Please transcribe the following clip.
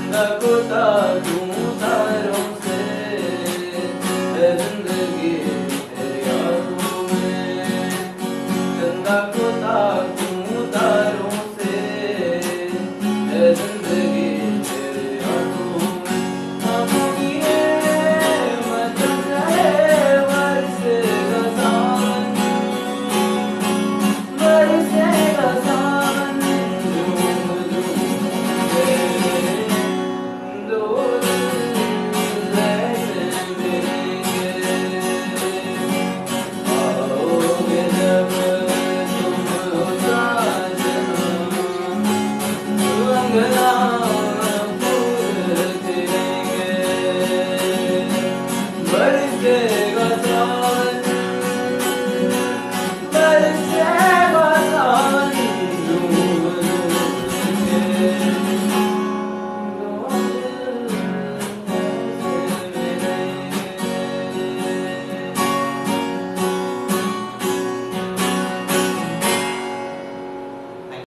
लगता दूं तारों से है जिंदगी तेरी यादों में। चंदा को ताकूं तारों से है जिंदगी तेरी यादों में। अपनी है मतलब है बरसेगा सावन, बरसेगा सावन। झूम झूम के दो दिल ऐसे मिलेंगे, आओगे जब तुम हो साजना, अंगना